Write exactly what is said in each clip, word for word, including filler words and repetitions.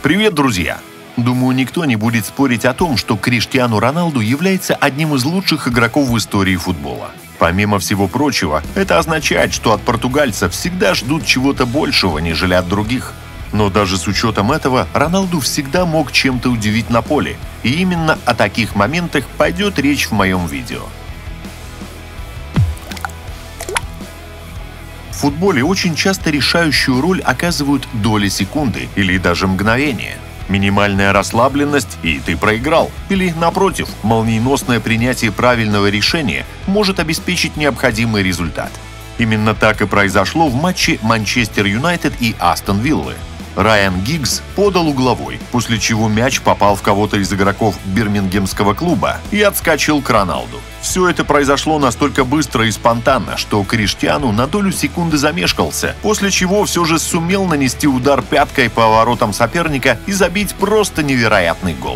Привет, друзья! Думаю, никто не будет спорить о том, что Криштиану Роналду является одним из лучших игроков в истории футбола. Помимо всего прочего, это означает, что от португальцев всегда ждут чего-то большего, нежели от других. Но даже с учетом этого, Роналду всегда мог чем-то удивить на поле. И именно о таких моментах пойдет речь в моем видео. В футболе очень часто решающую роль оказывают доли секунды или даже мгновения. Минимальная расслабленность, и ты проиграл. Или, напротив, молниеносное принятие правильного решения может обеспечить необходимый результат. Именно так и произошло в матче Манчестер Юнайтед и Астон Виллы. Райан Гиггс подал угловой, после чего мяч попал в кого-то из игроков бирмингемского клуба и отскочил к Роналду. Все это произошло настолько быстро и спонтанно, что Криштиану на долю секунды замешкался, после чего все же сумел нанести удар пяткой по воротам соперника и забить просто невероятный гол.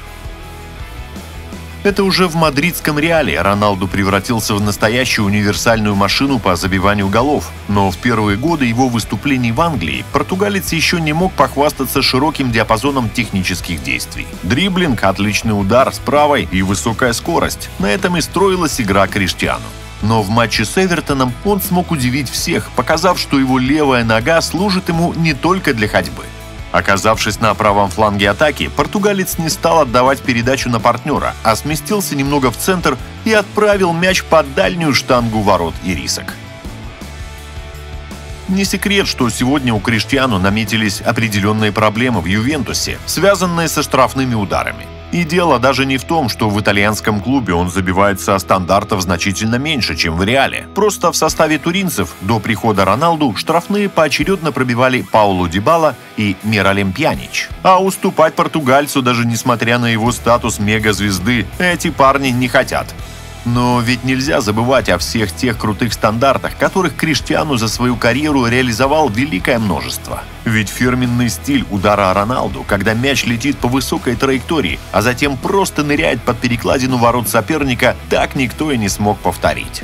Это уже в мадридском Реале Роналду превратился в настоящую универсальную машину по забиванию голов. Но в первые годы его выступлений в Англии португалец еще не мог похвастаться широким диапазоном технических действий. Дриблинг, отличный удар с правой и высокая скорость. На этом и строилась игра Криштиану. Но в матче с Эвертоном он смог удивить всех, показав, что его левая нога служит ему не только для ходьбы. Оказавшись на правом фланге атаки, португалец не стал отдавать передачу на партнера, а сместился немного в центр и отправил мяч под дальнюю штангу ворот ирисок. Не секрет, что сегодня у Криштиану наметились определенные проблемы в Ювентусе, связанные со штрафными ударами. И дело даже не в том, что в итальянском клубе он забивает со стандартов значительно меньше, чем в Реале. Просто в составе туринцев до прихода Роналду штрафные поочередно пробивали Пауло Дибала и Миралем Пьянич. А уступать португальцу, даже несмотря на его статус мегазвезды, эти парни не хотят. Но ведь нельзя забывать о всех тех крутых стандартах, которых Криштиану за свою карьеру реализовал великое множество. Ведь фирменный стиль удара Роналду, когда мяч летит по высокой траектории, а затем просто ныряет под перекладину ворот соперника, так никто и не смог повторить.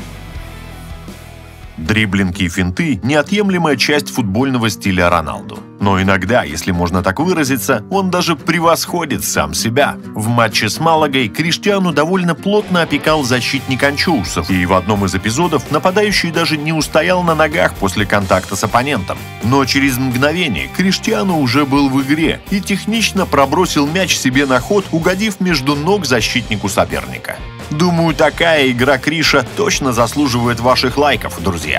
Дриблинг и финты – неотъемлемая часть футбольного стиля Роналду. Но иногда, если можно так выразиться, он даже превосходит сам себя. В матче с Малагой Криштиану довольно плотно опекал защитник анчоусов, и в одном из эпизодов нападающий даже не устоял на ногах после контакта с оппонентом. Но через мгновение Криштиану уже был в игре и технично пробросил мяч себе на ход, угодив между ног защитнику соперника. Думаю, такая игра Криша точно заслуживает ваших лайков, друзья.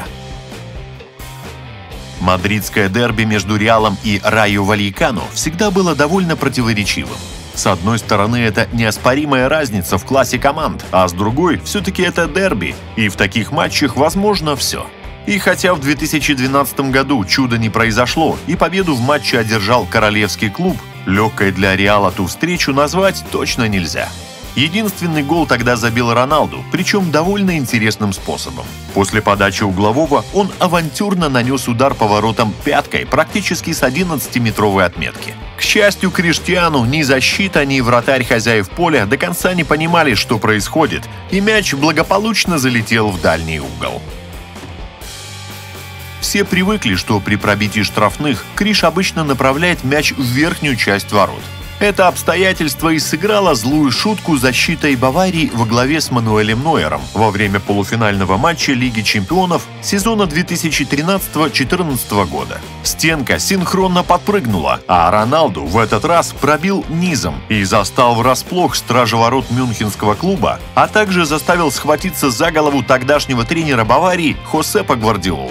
Мадридское дерби между Реалом и Райо Вальекано всегда было довольно противоречивым. С одной стороны, это неоспоримая разница в классе команд, а с другой, все-таки это дерби, и в таких матчах возможно все. И хотя в две тысячи двенадцатом году чудо не произошло, и победу в матче одержал королевский клуб, легкой для Реала ту встречу назвать точно нельзя. Единственный гол тогда забил Роналду, причем довольно интересным способом. После подачи углового он авантюрно нанес удар по воротам пяткой практически с одиннадцатиметровой отметки. К счастью, Криштиану ни защита, ни вратарь хозяев поля до конца не понимали, что происходит, и мяч благополучно залетел в дальний угол. Все привыкли, что при пробитии штрафных Криш обычно направляет мяч в верхнюю часть ворот. Это обстоятельство и сыграло злую шутку защитой Баварии во главе с Мануэлем Нойером во время полуфинального матча Лиги чемпионов сезона две тысячи тринадцатого — две тысячи четырнадцатого года. Стенка синхронно подпрыгнула, а Роналду в этот раз пробил низом и застал врасплох стража ворот мюнхенского клуба, а также заставил схватиться за голову тогдашнего тренера Баварии Хосепа Гвардиолу.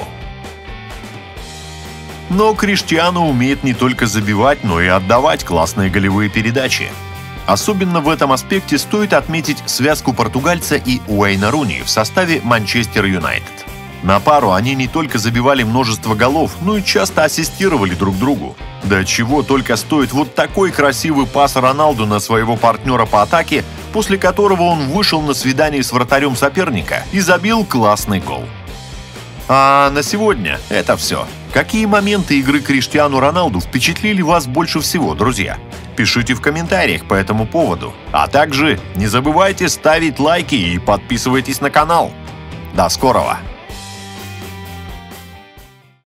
Но Криштиану умеет не только забивать, но и отдавать классные голевые передачи. Особенно в этом аспекте стоит отметить связку португальца и Уэйна Руни в составе Манчестер Юнайтед. На пару они не только забивали множество голов, но и часто ассистировали друг другу. Да чего только стоит вот такой красивый пас Роналду на своего партнера по атаке, после которого он вышел на свидание с вратарем соперника и забил классный гол. А на сегодня это все. Какие моменты игры Криштиану Роналду впечатлили вас больше всего, друзья? Пишите в комментариях по этому поводу. А также не забывайте ставить лайки и подписывайтесь на канал. До скорого!